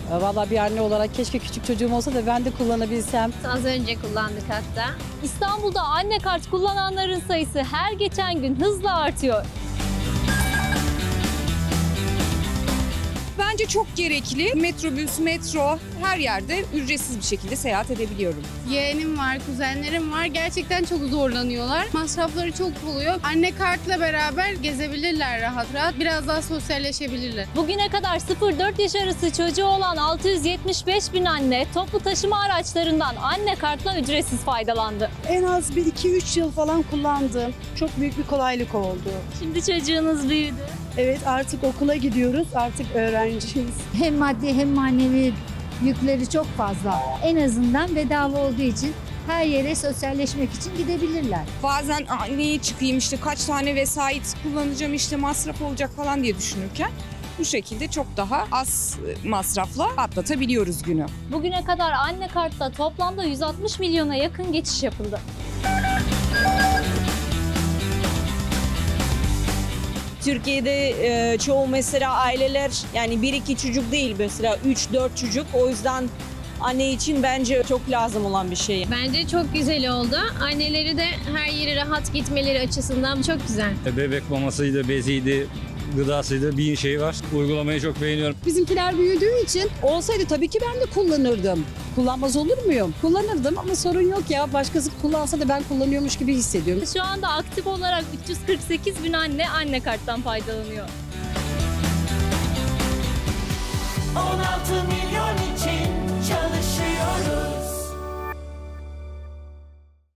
Vallahi bir anne olarak keşke küçük çocuğum olsa da ben de kullanabilsem. Az önce kullandık hatta. İstanbul'da anne kart kullananların sayısı her geçen gün hızla artıyor. Bence çok gerekli. Metrobüs, metro her yerde ücretsiz bir şekilde seyahat edebiliyorum. Yeğenim var, kuzenlerim var. Gerçekten çok zorlanıyorlar. Masrafları çok oluyor. Anne kartla beraber gezebilirler rahat rahat. Biraz daha sosyalleşebilirler. Bugüne kadar 0-4 yaş arası çocuğu olan 675 bin anne toplu taşıma araçlarından anne kartla ücretsiz faydalandı. En az bir 2-3 yıl falan kullandım. Çok büyük bir kolaylık oldu. Şimdi çocuğunuz büyüdü. Evet, artık okula gidiyoruz, artık öğrenciyiz. Hem maddi hem manevi yükleri çok fazla. En azından bedava olduğu için her yere sosyalleşmek için gidebilirler. Bazen neye çıkayım işte kaç tane vesait kullanacağım işte masraf olacak falan diye düşünürken bu şekilde çok daha az masrafla atlatabiliyoruz günü. Bugüne kadar anne kartla toplamda 160 milyona yakın geçiş yapıldı. Türkiye'de çoğu mesela aileler yani 1-2 çocuk değil mesela 3-4 çocuk, o yüzden anne için bence çok lazım olan bir şey. Bence çok güzel oldu. Anneleri de her yere rahat gitmeleri açısından çok güzel. Bebek mamasıydı, beziydi, gıdasıydı, bir şey var. Uygulamayı çok beğeniyorum. Bizimkiler büyüdüğü için olsaydı tabii ki ben de kullanırdım. Kullanmaz olur muyum? Kullanırdım ama sorun yok ya. Başkası kullansa da ben kullanıyormuş gibi hissediyorum. Şu anda aktif olarak 348 bin anne karttan faydalanıyor. 16 milyon için